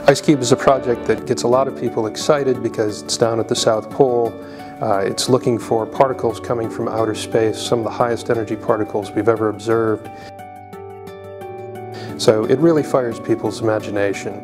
IceCube is a project that gets a lot of people excited because it's down at the South Pole. It's looking for particles coming from outer space, some of the highest energy particles we've ever observed. So it really fires people's imagination.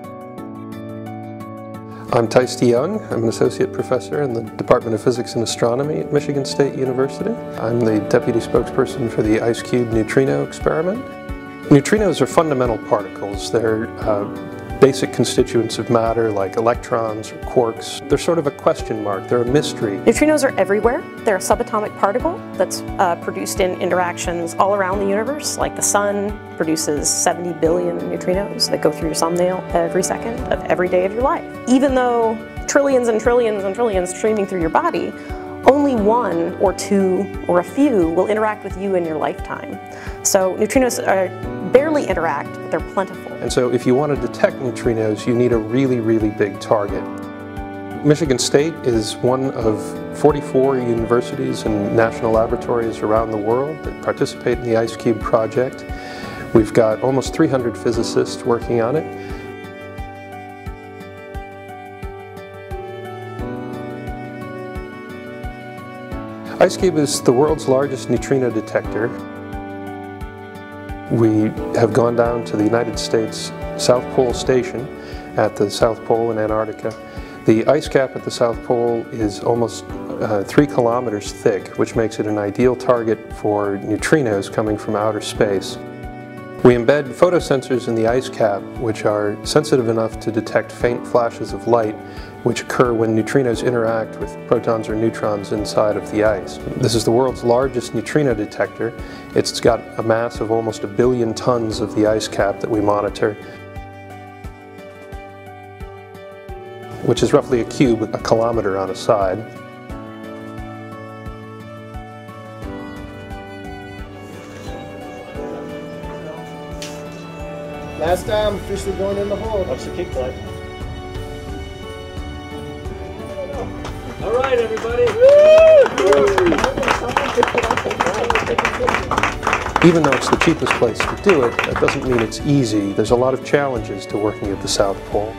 I'm Tyce DeYoung. I'm an associate professor in the Department of Physics and Astronomy at Michigan State University. I'm the deputy spokesperson for the IceCube Neutrino experiment. Neutrinos are fundamental particles. They're basic constituents of matter like electrons or quarks. They're sort of a question mark. They're a mystery. Neutrinos are everywhere. They're a subatomic particle that's produced in interactions all around the universe, like the sun produces 70 billion neutrinos that go through your thumbnail every second of every day of your life. Even though trillions and trillions and trillions streaming through your body, only one or two or a few will interact with you in your lifetime. So neutrinos barely interact, but they're plentiful. And so if you want to detect neutrinos, you need a really, really big target. Michigan State is one of 44 universities and national laboratories around the world that participate in the IceCube project. We've got almost 300 physicists working on it. IceCube is the world's largest neutrino detector. We have gone down to the United States South Pole Station at the South Pole in Antarctica. The ice cap at the South Pole is almost 3 kilometers thick, which makes it an ideal target for neutrinos coming from outer space. We embed photosensors in the ice cap, which are sensitive enough to detect faint flashes of light which occur when neutrinos interact with protons or neutrons inside of the ice. This is the world's largest neutrino detector. It's got a mass of almost 1 billion tons of the ice cap that we monitor, which is roughly a cube, a kilometer on a side. Last time, officially going in the hole. That's the kick plate. All right, everybody. Even though it's the cheapest place to do it, that doesn't mean it's easy. There's a lot of challenges to working at the South Pole.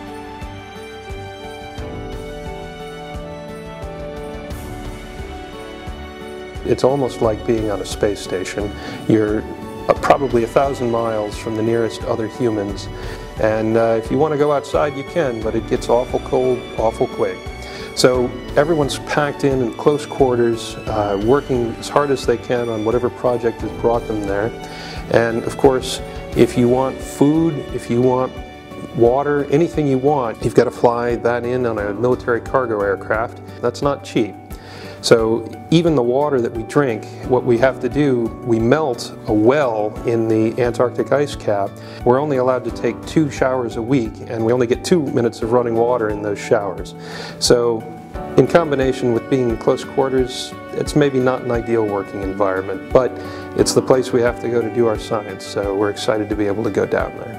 It's almost like being on a space station. You're probably 1,000 miles from the nearest other humans, and if you want to go outside you can, but it gets awful cold awful quick. So everyone's packed in close quarters, working as hard as they can on whatever project has brought them there. And of course, if you want food, if you want water, anything you want, you've got to fly that in on a military cargo aircraft. That's not cheap. So even the water that we drink, what we have to do, we melt a well in the Antarctic ice cap. We're only allowed to take 2 showers a week, and we only get 2 minutes of running water in those showers. So in combination with being in close quarters, it's maybe not an ideal working environment, but it's the place we have to go to do our science, so we're excited to be able to go down there.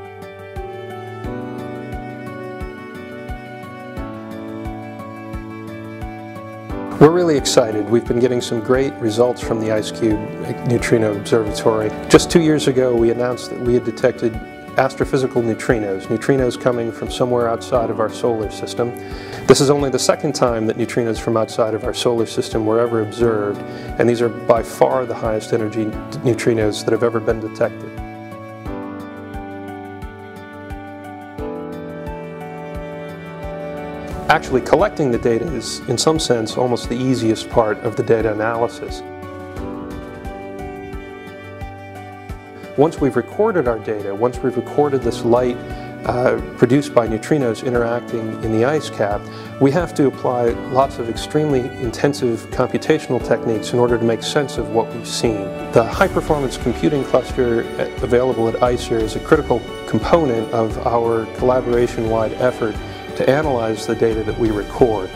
We're really excited. We've been getting some great results from the IceCube Neutrino Observatory. Just 2 years ago we announced that we had detected astrophysical neutrinos coming from somewhere outside of our solar system. This is only the second time that neutrinos from outside of our solar system were ever observed, and these are by far the highest energy neutrinos that have ever been detected. Actually, collecting the data is, in some sense, almost the easiest part of the data analysis. Once we've recorded our data, once we've recorded this light produced by neutrinos interacting in the ice cap, we have to apply lots of extremely intensive computational techniques in order to make sense of what we've seen. The high-performance computing cluster available at ICER is a critical component of our collaboration-wide effort to analyze the data that we record.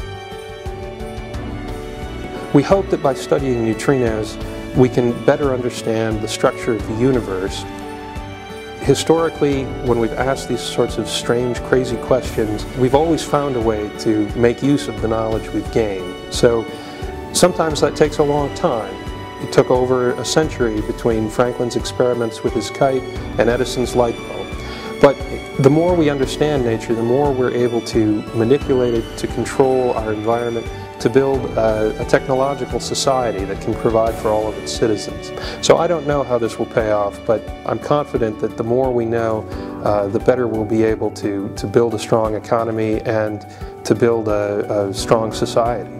We hope that by studying neutrinos, we can better understand the structure of the universe. Historically, when we've asked these sorts of strange, crazy questions, we've always found a way to make use of the knowledge we've gained. So sometimes that takes a long time. It took over a century between Franklin's experiments with his kite and Edison's light bulb. But the more we understand nature, the more we're able to manipulate it, to control our environment, to build a technological society that can provide for all of its citizens. So I don't know how this will pay off, but I'm confident that the more we know, the better we'll be able to build a strong economy and to build a strong society.